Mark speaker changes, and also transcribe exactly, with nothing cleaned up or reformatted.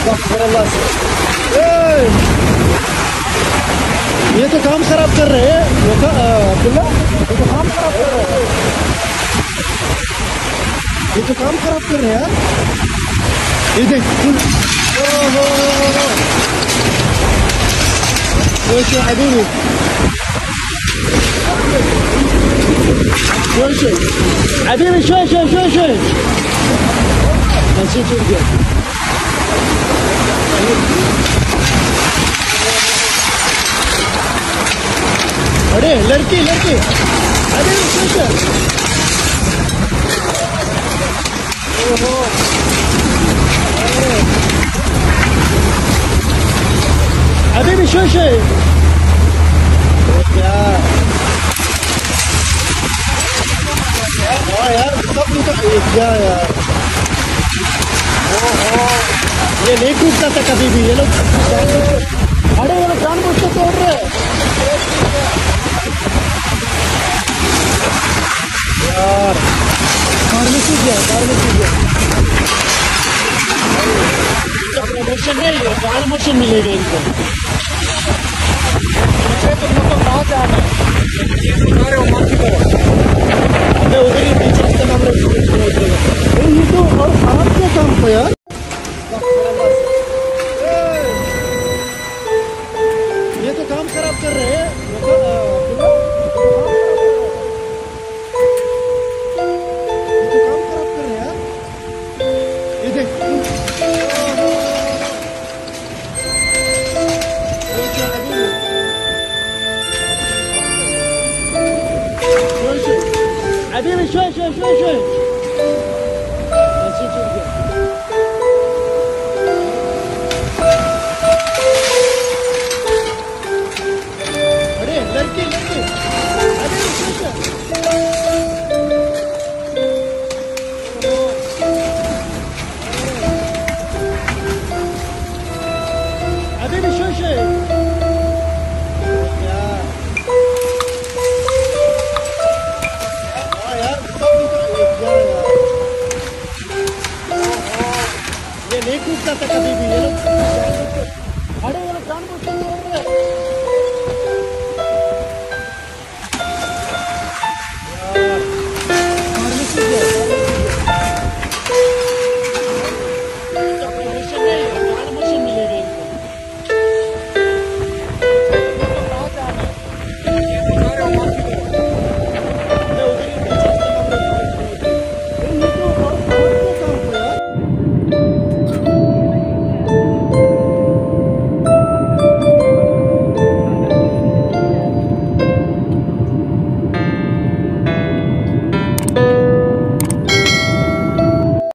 Speaker 1: अल्लाह से। ए, ये तो काम खराब कर रहे हैं ये तो अब्दुल्ला, ये तो काम खराब कर रहे हैं, ये तो काम खराब कर रहे हैं यार। ये देख ओहो شوي حبيبي شوي شوي حبيبي شوي شوي شوي شوي نسيت ترجع अरे लड़की लड़की अरे शोर शोर ओहो अरे भी शोर शोर क्या हाँ यार सब निकल क्या यार ओहो ये नहीं टूटता था कभी भी ये लोग अरे ये लोग जानबूझ के तोड़ रहे यार कार में सूझ गया कार में सूझ गया प्रमोशन नहीं है प्रमोशन मिलेगा इनको तो कहाँ से आना अरे वो मार्ची करो अबे उधर ही पीछे इसका नाम रखिए ये तो और आप क्या काम को यार ये तो काम खराब कर रहे हैं حبيبي شوي شوي شوي شوي نسيت ترجع अरे लड़की लड़की अरे शोर शोर अरे भी शोर शोर ये नहीं टूटता था कभी भी ये लोग अरे